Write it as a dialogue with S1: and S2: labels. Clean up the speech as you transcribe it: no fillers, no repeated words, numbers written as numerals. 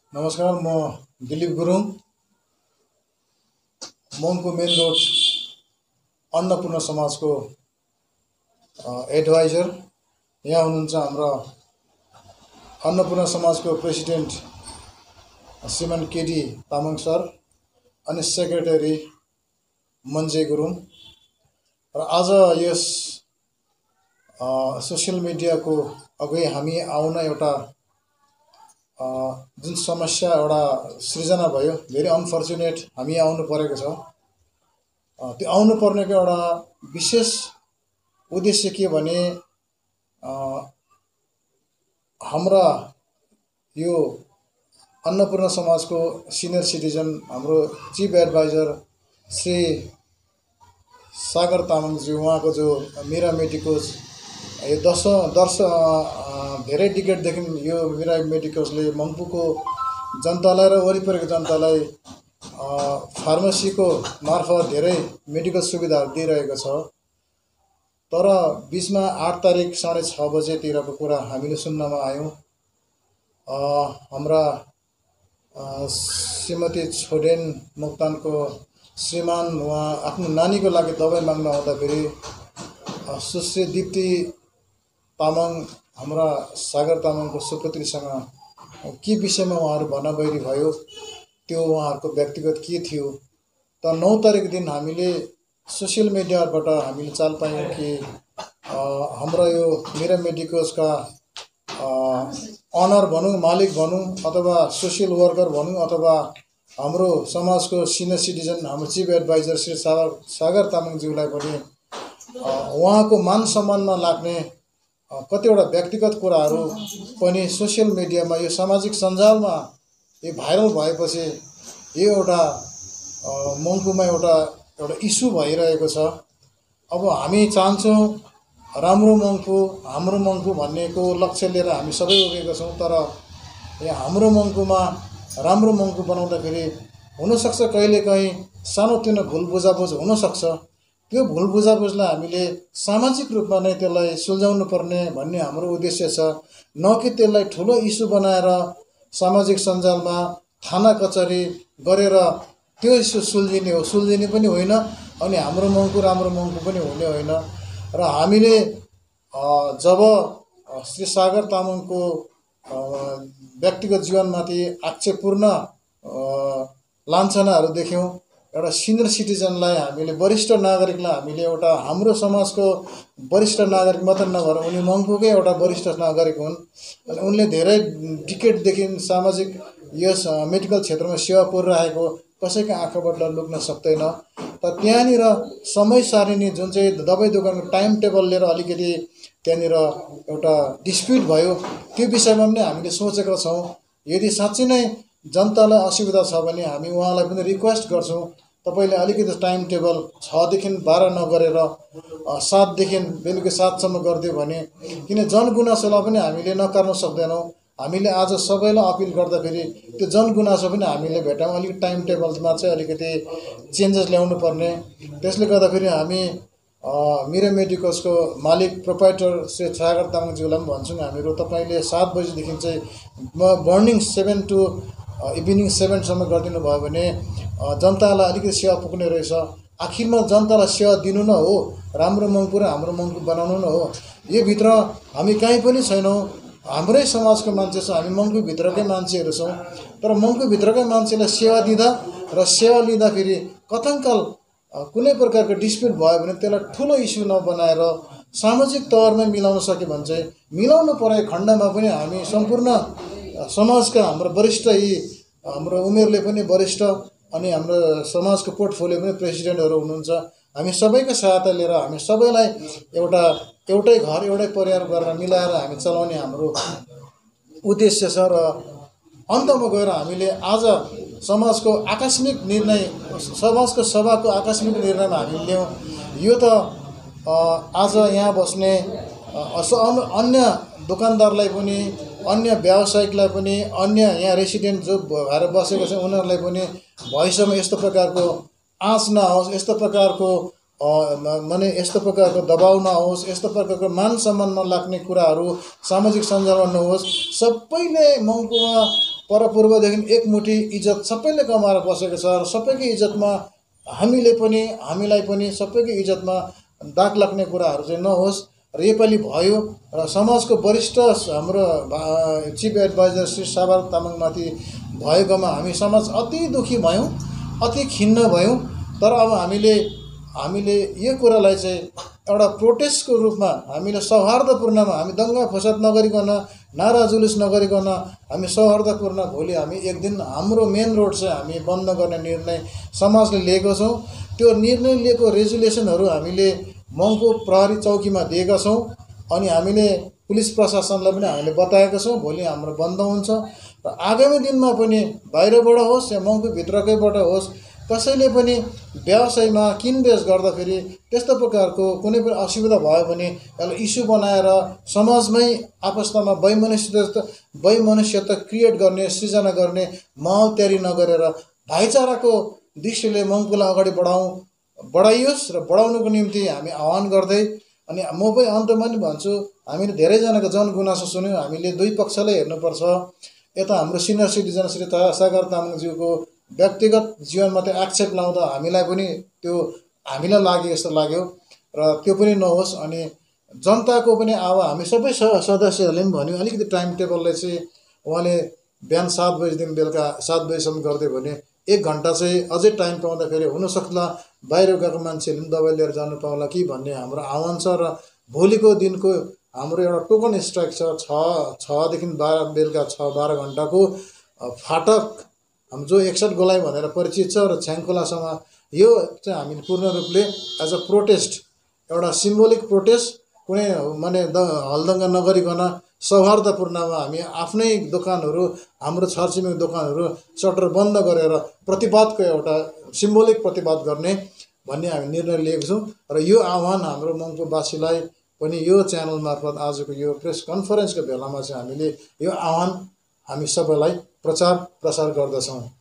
S1: नमस्कार, म Dilip Gurung, Mangpu main road Annapurna समाजको एडभाइजर। यहाँ हुनुहुन्छ हाम्रो अन्नपूर्ण समाजको प्रेसिडेन्ट श्रीमान केडी तामाङ सर अनि सेक्रेटरी मन्जे गुरुङ। र आज यस सोसियल मिडियाको अघि हामी आउन एउटा जुन समस्या एउटा सृजना भयो, भेरी अनफर्चुनेट हामी आउनु परेको छ। त्यो आउनु पर्नेको एउटा विशेष उद्देश्य के भने हाम्रा यो अन्नपूर्ण समाजको सिनियर सिटिजन हाम्रो चिफ एडभाइजर श्री सागर तामाङज्यू, उहाँको जो मिरा मेडिकोज यो धेरै डिकेडदेखि यो मिरा मेडिकोजले मङ्पूको जनतालाई र वरिपरिको जनतालाई फार्मेसीको मार्फत धेरै मेडिकल सुविधाहरू दिइरहेको छ। तर बिचमा 8 तारिक 6:30 बजेतिरको कुरा हामीले सुन्नमा आयौँ। हाम्रा श्रीमती छोडेन मोक्तानको श्रीमान उहाँ आफ्नो नानीको लागि दबाई माग्न आउँदाखेरि सुश्री दिप्ती तामाङ हाम्रा सागर तामाङको सुपुत्रीसँग के विषयमा उहाँहरू भनाबैरी भयो, त्यो उहाँहरूको व्यक्तिगत के थियो। त 9 तारिक दिन हामीले सोसियल मिडियाबाट हामीले चाल पायौँ कि हाम्रो यो मेरा मेडिकोजका अनर भनौँ, मालिक भनौँ, अथवा सोसियल वर्कर भनौँ, अथवा हाम्रो समाजको सिनियर सिटिजन हाम्रो चिफ एडभाइजर श्री सागर तामाङज्यूलाई पनि उहाँको मान सम्मानमा लाग्ने कतिवटा व्यक्तिगत कुराहरू पनि सोसियल मिडियामा यो सामाजिक सञ्जालमा यो भाइरल भएपछि यो एउटा मङ्पूमा एउटा इस्यु भइरहेको छ। अब हामी चाहन्छौँ राम्रो मङ्पू, हाम्रो मङ्पू भन्नेको लक्ष्य लिएर हामी सबै उभिएका छौँ। तर यहाँ हाम्रो मङ्पूमा राम्रो मङ्पू बनाउँदाखेरि हुनसक्छ कहिलेकाहीँ सानोतिनो भुल बुझाबुझ हुनसक्छ। त्यो भुल बुझाबुझलाई हामीले सामाजिक रूपमा नै त्यसलाई सुल्झाउनु पर्ने भन्ने हाम्रो उद्देश्य छ, न कि त्यसलाई ठुलो इस्यु बनाएर सामाजिक सञ्जालमा थाना कचहरी गरेर त्यो इस्यु सुल्झिने पनि होइन, अनि हाम्रो मङ्पू राम्रो मङ्पू पनि हुने होइन। र हामीले जब श्री सागर तामाङको व्यक्तिगत जीवनमाथि आक्षेपपूर्ण लाञ्छनाहरू देख्यौँ, एउटा सिनियर सिटिजनलाई हामीले वरिष्ठ नागरिकलाई हामीले एउटा हाम्रो समाजको वरिष्ठ नागरिक मात्र नभएर उनी मङ्पूकै एउटा वरिष्ठ नागरिक हुन् अनि उनले धेरै डिकेडदेखि सामाजिक यस मेडिकल क्षेत्रमा सेवा पुऱ्याएको कसैको आँखाबाट लुक्न सक्दैन। त त्यहाँनिर समय सारिणी जुन चाहिँ दबाई दोकानको टाइम टेबल लिएर अलिकति त्यहाँनिर एउटा डिस्प्युट भयो, त्यो विषयमा पनि हामीले सोचेका छौँ। यदि साँच्चै नै जनतालाई असुविधा छ भने हामी उहाँलाई पनि रिक्वेस्ट गर्छौँ, तपाईँले अलिकति टाइम टेबल 6 देखि 12 नगरेर 7 देखि बेलुकी 7 सम्म गरिदियो भने, किन जनगुनासोलाई पनि हामीले नकार्न सक्दैनौँ। हामीले आज सबैलाई अपिल गर्दाखेरि त्यो जनगुनासो पनि हामीले भेटायौँ, अलिकति टाइम टेबलमा चाहिँ अलिकति चेन्जेस ल्याउनु पर्ने। त्यसले गर्दाखेरि हामी मिरा मेडिकोजको मालिक प्रोप्राइटर श्री सागर तामाङज्यूलाई पनि भन्छौँ, हामीहरू तपाईँले 7 बजीदेखि चाहिँ मर्निङ 7 to इभिनिङ 7 सम्म गरिदिनु भयो भने जनतालाई अलिकति सेवा पुग्ने रहेछ। आखिरमा जनतालाई सेवा दिनु न हो, राम्रो मङ्पू र हाम्रो मङ्पू बनाउनु न हो। यो भित्र हामी कहीँ पनि छैनौँ, हाम्रै समाजको मान्छे छौँ, हामी मङ्पूभित्रकै मान्छेहरू छौँ। तर मङ्पूभित्रकै मान्छेलाई सेवा दिँदा र सेवा लिँदाखेरि कथङ्काल कुनै प्रकारको डिस्प्युट भयो भने त्यसलाई ठुलो इस्यु नबनाएर सामाजिक तवरमा मिलाउन सक्यो भने चाहिँ मिलाउनु परेको खण्डमा पनि हामी सम्पूर्ण समाजका हाम्रो वरिष्ठ यी हाम्रो उमेरले पनि वरिष्ठ अनि हाम्रो समाजको पोर्टफोलियो पनि प्रेसिडेन्टहरू हुनुहुन्छ, हामी सबैको सहायता लिएर हामी सबैलाई एउटै घर एउटै परिवार गरेर मिलाएर हामी चलाउने हाम्रो उद्देश्य छ। र अन्तमा गएर हामीले आज समाजको सभाको आकस्मिक निर्णयमा हामी ल्यायौँ। यो त आज यहाँ बस्ने अन्य दोकानदारलाई पनि, अन्य व्यावसायिकलाई पनि, अन्य यहाँ रेसिडेन्ट जो भएर बसेको छ उनीहरूलाई पनि भविष्यमा यस्तो प्रकारको आँच नआओस्, यस्तो प्रकारको माने यस्तो प्रकारको दबाउ नहोस्, यस्तो प्रकारको मान सम्मान नलाग्ने कुराहरू सामाजिक सञ्जालमा नहोस्। सबैले मङ्पूमा परपूर्वदेखि एकमुठी इज्जत सबैले कमाएर बसेको छ र सबैको इज्जतमा हामीलाई पनि सबैको इज्जतमा दाग लाग्ने कुराहरू चाहिँ नहोस् र योपालि भयो र समाजको वरिष्ठ हाम्रो चिफ एडभाइजर श्री सागर तामाङमाथि भएकोमा हामी समाज अति दुखी भयौँ, अति खिन्न भयौँ। तर अब हामीले यो कुरालाई चाहिँ एउटा प्रोटेस्टको रूपमा हामीले सौहार्दपूर्णमा हामी दङ्गा फसाद नगरिकन नारा जुलुस नगरिकन हामी सौहार्दपूर्ण भोलि हामी एक दिन हाम्रो मेन रोड चाहिँ हामी बन्द गर्ने निर्णय समाजले लिएको छौँ। त्यो निर्णय लिएको रेजुलेसनहरू हामीले मङ्पू प्रहरी चौकीमा दिएका छौँ अनि हामीले पुलिस प्रशासनलाई पनि हामीले बताएका छौँ भोलि हाम्रो बन्द हुन्छ र आगामी दिनमा पनि बाहिरबाट होस् या मङ्पूभित्रकैबाट होस् कसैले पनि व्यवसायमा किनबेच गर्दाखेरि त्यस्तो प्रकारको कुनै पनि असुविधा भयो भने यसलाई इस्यु बनाएर समाजमै आपस्तमा वैमनस्यता क्रिएट गर्ने सृजना गर्ने माहौल तयारी नगरेर भाइचाराको दृष्टिले मङ्पूलाई अगाडि बढाइयोस् र बढाउनुको निम्ति हामी आह्वान गर्दै अनि म पनि अन्तमा पनि भन्छु हामीले धेरैजनाको जनगुनासो सुन्यौँ। हामीले दुई पक्षलाई हेर्नुपर्छ। यता हाम्रो सिनियर सिटिजन श्री सागर तामाङज्यूको व्यक्तिगत जीवनमा त्यो एक्सेप्ट लाउँदा हामीलाई पनि त्यो हामीलाई लाग्यो जस्तो लाग्यो र त्यो पनि नहोस्। अनि जनताको पनि अब हामी सबै सदस्यहरूले पनि भन्यो अलिकति टाइम टेबललाई चाहिँ उहाँले बिहान 7 बजीदेखि बेलुका 7 बजीसम्म गरिदियो भने 1 घन्टा चाहिँ अझै टाइम पाउँदाखेरि हुनसक्ला बाहिर गएको मान्छेहरूले पनि दबाई लिएर जानु पाउला कि भन्ने हाम्रो आह्वान छ। र भोलिको दिनको हाम्रो एउटा टोकन स्ट्राइक छ 6 देखि 12 बेलुका 6-12 घन्टाको फाटक हाम्रो जो 61 गोलाइ भनेर परिचित छ र छ्याङखोलासँग यो चाहिँ हामीले पूर्ण रूपले एज अ प्रोटेस्ट एउटा सिम्बोलिक प्रोटेस्ट कुनै माने हलदङ्गा नगरिकन सौहार्दपूर्णमा हामी आफ्नै दोकानहरू हाम्रो छरछिमेकी दोकानहरू सटर बन्द गरेर प्रतिवादको एउटा सिम्बोलिक प्रतिवाद गर्ने भन्ने हामी निर्णय लिएको छौँ। र यो आह्वान हाम्रो मङ्पूवासीलाई पनि यो च्यानल मार्फत आजको यो प्रेस कन्फरेन्सको बेलामा चाहिँ हामीले यो आह्वान हामी सबैलाई प्रचार प्रसार गर्दछौँ।